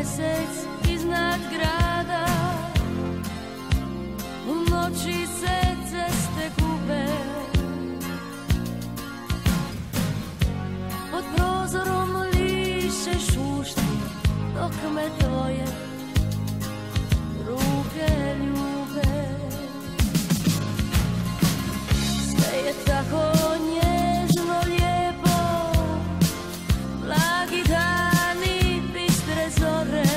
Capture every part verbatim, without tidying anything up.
mjesec iznad grada, u noći se ceste gube, pod prozorom liše šušti, dok me tvoje ruke ljube. Sve je tako nježno, lijepo, blagi dani, bistre zore.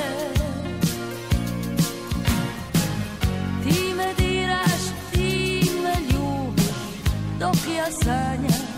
Ti me diraš, ti me ljubiš, dok ja sanjam